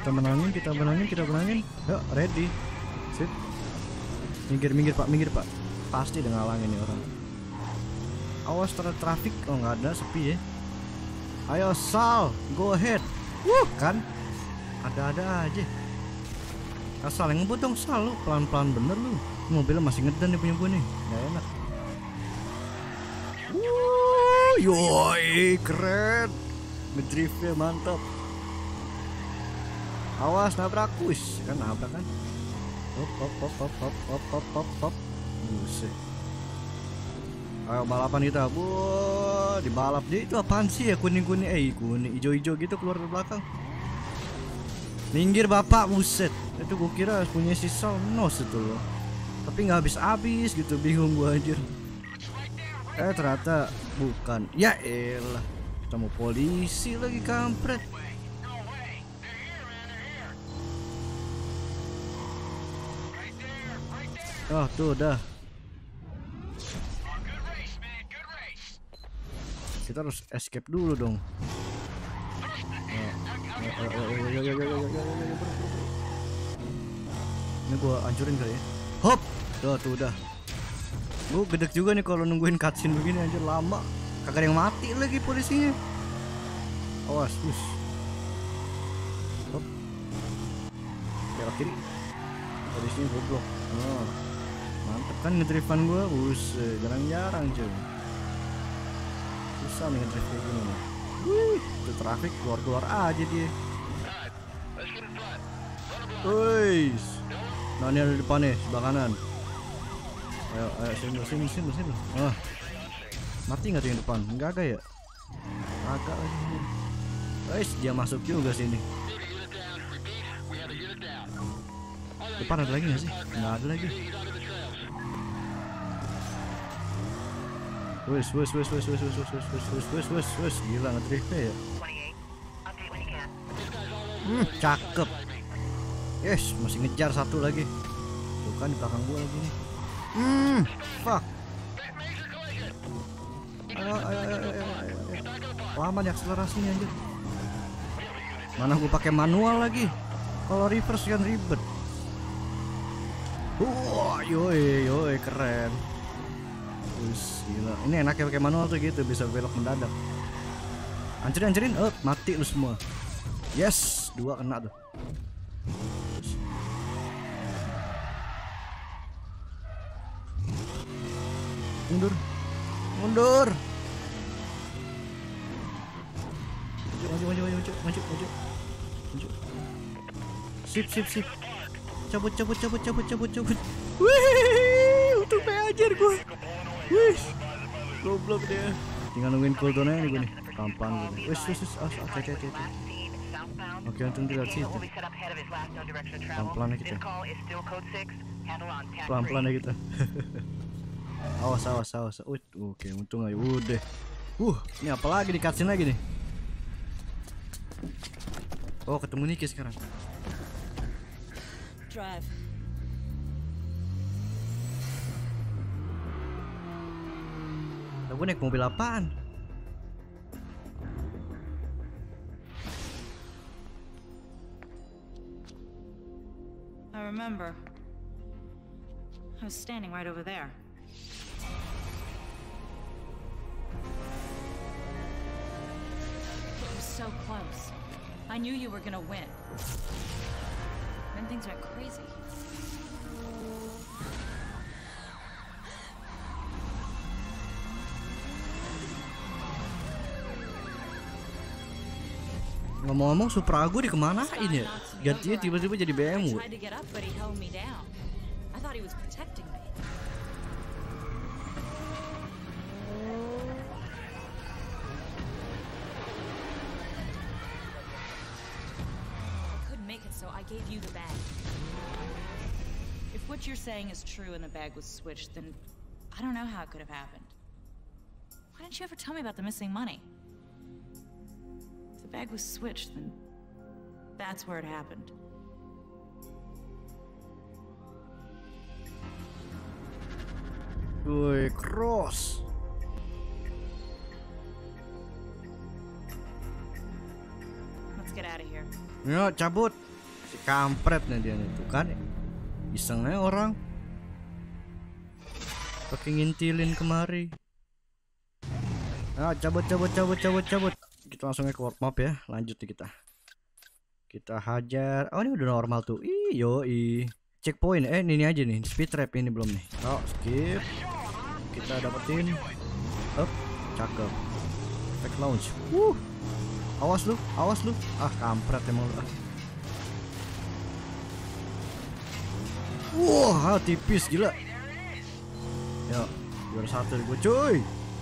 Kita menangin, kita menangin, kita menangin. Yuk, ready. Sip. Minggir, minggir Pak, minggir Pak. Pasti udah ngalangin nih orang. Awas traffic. Oh nggak ada, sepi ya. Ayo Sal, go ahead. Kan ada-ada aja. Asal yang ngebut dong Sal, lu pelan-pelan bener lu. Mobilnya masih ngedan nih punya gue nih, nggak enak. Yoi, keren. Ngedriftnya mantap. Awas nabrak, wis kan nabrak kan. Hop hop hop hop hop hop hop hop hop. Buset. Ayo balapan kita. Dibalap dia itu apaan sih ya, kuning-kuning kuning hijau-hijau gitu keluar dari belakang. Minggir Bapak, buset. Itu gua kira punya si Salnos itu loh. Tapi nggak habis-habis gitu, bingung gua anjir. Ternyata bukan. Ya elah. Ketemu polisi lagi kampret. Oh tuh udah. Kita harus escape dulu dong. Ini gua hancurin kali ya. Hop. Tuh udah. Gua gedek juga nih kalau nungguin cutscene begini anjir lama. Kagak ada yang mati lagi polisinya. Awas, bus. Hop. Belok kiri. Polisinya goblok. Oh. Mantep kan ngedriftan gua, buset, jarang-jarang cuy. Susah nih ngedrift kayak gini nih. Itu traffic keluar-keluar aja dia. Wuih. Nah ini ada di depan nih, sebelah kanan. Ayo sini. Mati nggak tuh yang depan? Enggak agak ya? Agak lagi. Guys, dia masuk juga sini. Depan ada lagi nggak sih? Nggak ada lagi. Wes, gila ngedriftnya ya. Cakep. Yes, masih ngejar satu lagi. Tuh kan di belakang gua lagi nih. Fuck. Ayo. Lama nih akselerasinya anjir. Mana gua pakai manual lagi. Kalau reverse kan ribet. Yoi, keren. Gila. Ini enaknya pakai manual tuh gitu, bisa belok mendadak. Ancerin, mati lu semua. Yes, 2 kena tuh. Mundur. Maju. Sip. Cabut. Wih, untung ajar gua. Wih, goblok dia. Tinggal nungguin cooldown-nya nih gue nih. Tampan gue. Wis. Hati. Oke, untung dia lihat situ. Pelan-pelan kita. Pelan-pelan kita. Awas. Oke, untung aja. Udah. Ini apa lagi di cutscene lagi nih? Oh, ketemu Niki sekarang. Drive. Gue naik mobil apaan? I remember. I was standing right over there. It was so close. I knew you were gonna win. Then things went crazy. Ngomong-ngomong Supra gue dikemanain ya? Gantinya tiba-tiba jadi BMW. If what you're saying is true and the bag was switched, then I don't know how it could have happened. Why didn't you ever tell me about the missing money? The bag was switched, then that's where it happened. Woi, cross. Let's get out of here. Ya, cabut. Si kampret nih dia nih, tuh kan isengnya orang pakai ngintilin kemari. Nah, cabut. Kita langsung ke warp map ya. Lanjut nih kita hajar. Oh, ini udah normal tuh. Yoi. Checkpoint. Ini aja nih, speed trap ini belum nih. Oh, skip. Kita dapetin. Up, cakep. Effect launch. Awas lu. Ah, kampret emang lu. Wah, tipis gila. Yuk, juara 1 gue cuy.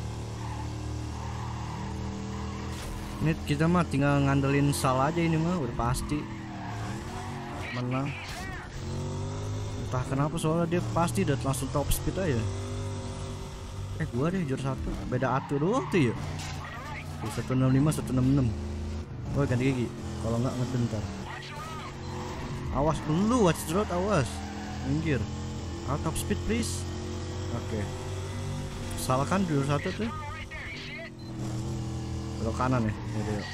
Ini kita mah tinggal ngandelin Sal aja ini mah udah pasti menang. Entah kenapa soalnya dia pasti udah langsung top speed aja. Gua deh juara 1, beda atu doang tuh ya. 165 166. Oh, ganti gigi. Kalau nggak ngebentar. Awas dulu, watch the road, awas. Minggir. Top speed please. Oke. Salah kan juara 1 tuh. Belok kanan ya.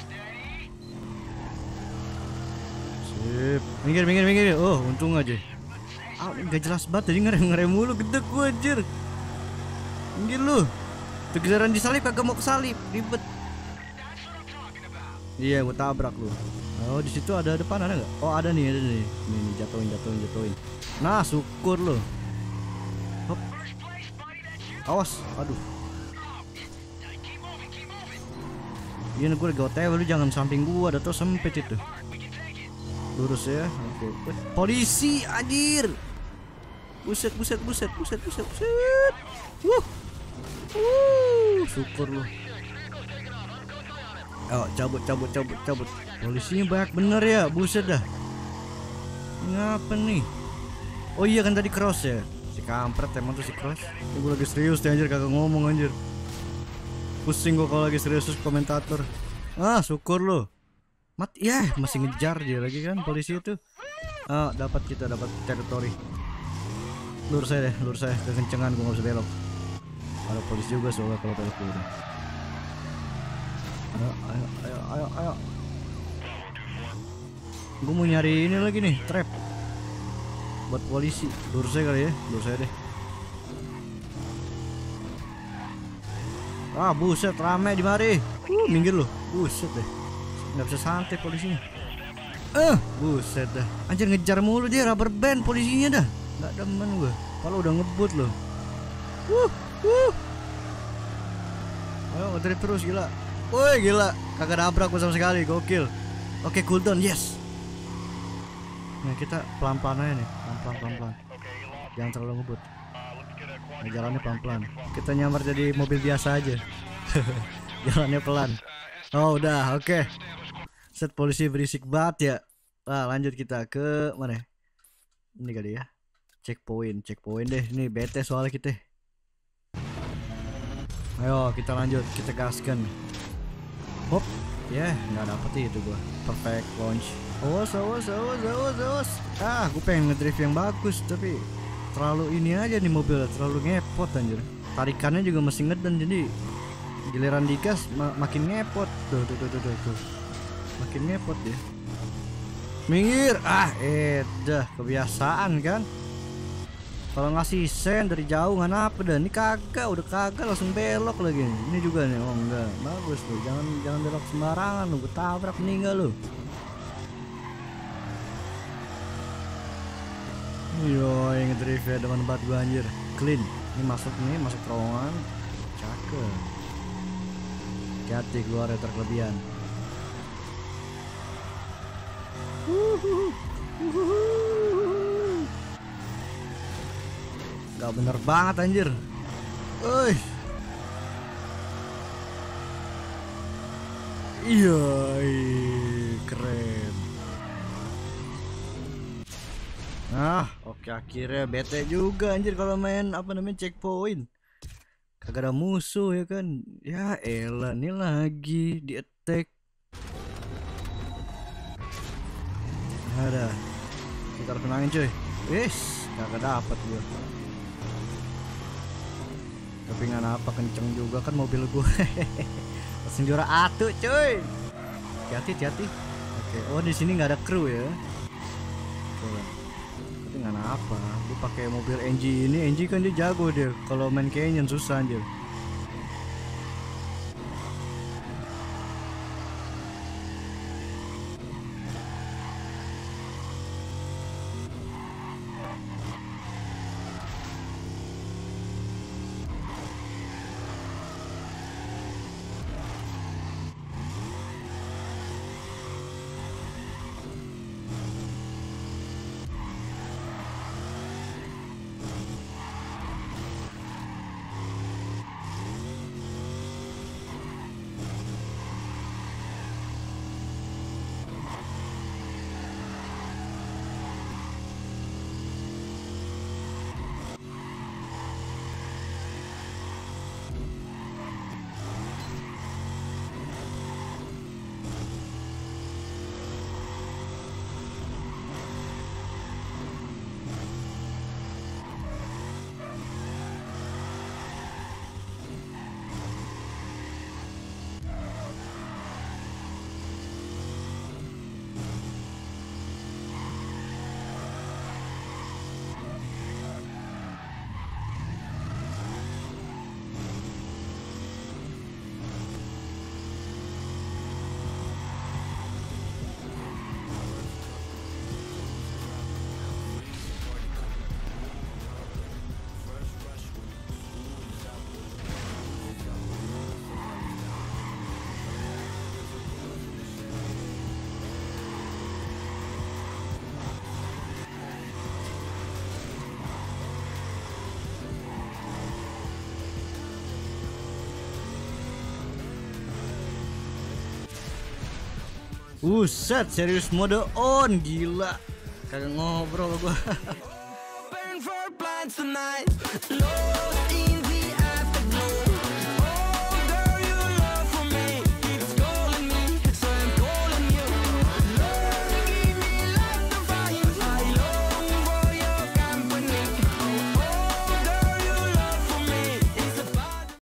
Sip. Minggir. Oh, untung aja. Gak jelas banget tadi ngerem mulu, gede gua anjir. Minggir lu. Tuh giliran disalip kagak mau kesalip, ribet. Iya, gua tabrak lu. Oh, di situ ada depan ada nggak? Oh, ada nih. Nih, jatuhin. Nah, syukur lu. Hop. Awas, aduh. Iya, gue lagi OTW, lu jangan samping gua, ada tuh sempit itu. Lurus ya. Oke. Polisi anjir. Buset. Syukur lu. Oh, cabut. Polisinya banyak bener ya, buset dah. Ngapa nih? Oh iya kan tadi cross ya. Si kampret emang tuh si cross. Ini gue lagi serius deh anjir, kagak ngomong anjir. Pusing gua kalau lagi serius komentator. Ah, syukur lo. Masih ngejar dia lagi kan polisi itu. Kita dapat teritori. Lurus saya, kekencengan gua nggak bisa belok. Ada polisi juga soalnya kalau belok dulu. Ayo. Gua mau nyari ini lagi nih, trap. Buat polisi. Lurus saya kali ya, lurus saya deh. Ah, buset, rame di mari. Minggir lu. Buset deh. Nggak bisa santai polisinya. Buset dah. Anjir ngejar mulu dia, rubber band polisinya dah. Nggak demen gua. Kalau udah ngebut loh. Ayo ngetrip terus gila. Woi gila, kagak nabrak gua sama sekali, gokil. Oke, cooldown, yes. Nah, kita pelan-pelan aja nih, pelan-pelan. Jangan terlalu ngebut. Nah, jalannya pelan-pelan. Kita nyamar jadi mobil biasa aja. Jalannya pelan. Oh udah, oke. Set polisi berisik banget ya. Nah, lanjut kita ke mana? Ini kali ya. Checkpoint deh. Ini bete soalnya kita. Ayo kita lanjut, kita gaskan. Hop, nggak dapet itu gua. Perfect launch. Awas. Gue pengen ngedrift yang bagus tapi terlalu ini aja nih mobil, terlalu ngepot anjir. Tarikannya juga masih ngeden, jadi giliran digas makin ngepot. Tuh. Makin ngepot dia. Minggir. Dah kebiasaan kan. Kalau ngasih sen dari jauh nggak apa dah. Ini udah kagak langsung belok lagi. Ini juga nih, oh enggak. Bagus tuh. Jangan belok sembarangan lu, gue tabrak meninggal lu. Yo, yang ngedrift ya depan banget gua anjir. Clean. Ini masuk terowongan. Cakep. Hati keluar ya terkelebihan. Gak bener banget anjir. Iya, keren. Nah, oke, akhirnya bete juga anjir kalau main checkpoint. Kagak ada musuh ya kan. Ya elah, nih lagi di attack. Ada. Kita harus menangin cuy. Kagak dapat gua. Tapi nggak apa, kenceng juga kan mobil gua. Langsung juara atu cuy. Hati-hati. Oke, oh di sini nggak ada kru ya. Coba. Ketinggalan apa? Dia pakai mobil NG ini, NG kan dia jago dia. Kalau main canyon susah anjir. Set serius mode on, gila. Kagak ngobrol gua.